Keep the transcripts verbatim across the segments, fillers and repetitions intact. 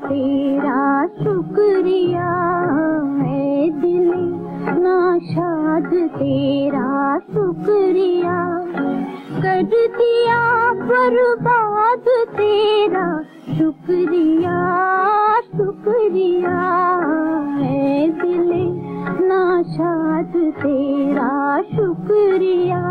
तेरा शुक्रिया है दिले नाशाद तेरा शुक्रिया कर दिया बर्बाद तेरा शुक्रिया शुक्रिया है दिले नाशाद तेरा शुक्रिया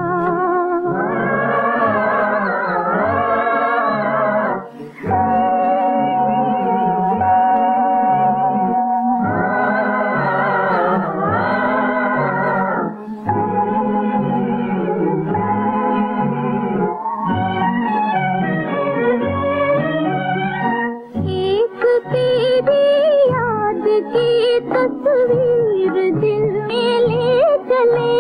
तस्वीर दिल में ले चले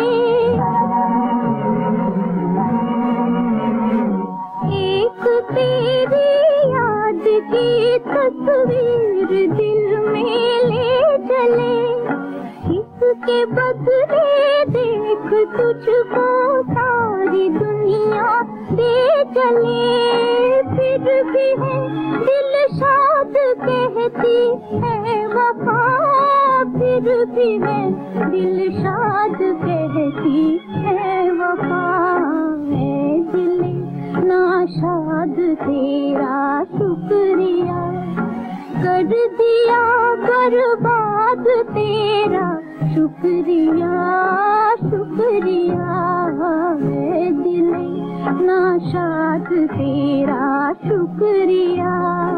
एक तेरी याद की तस्वीर दिल में ले चले इसके बदले देख तुझको सारी दुनिया दे चले फिर भी है दिल शाद कहती है वफा फिर भी है दिल शाद कहती है वफा है दिल नाशाद तेरा शुक्रिया कर दिया बर्बाद तेरा शुक्रिया शुक्रिया है दिल नाशाद तेरा शुक्रिया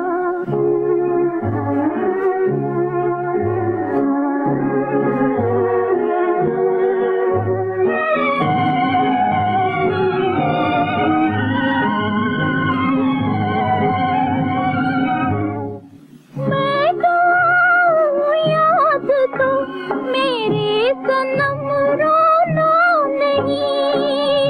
सनम रोना नहीं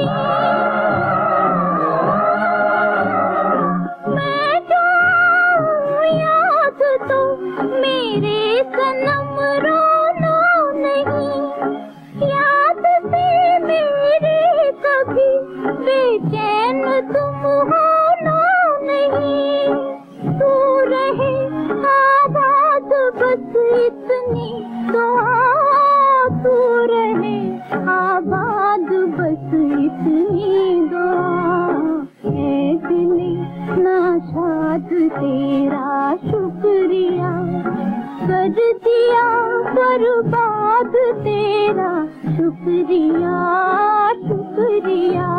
मैं जाऊं याद तो मेरे सनम रोना नहीं याद से मेरे कभी बेचैन तुम होना नहीं तू रहे आबाद बस इतनी दुआ तू रहे आबाद बस इतनी दुआ है दिल नाशाद तेरा शुक्रिया कर दिया बर्बाद तेरा शुक्रिया शुक्रिया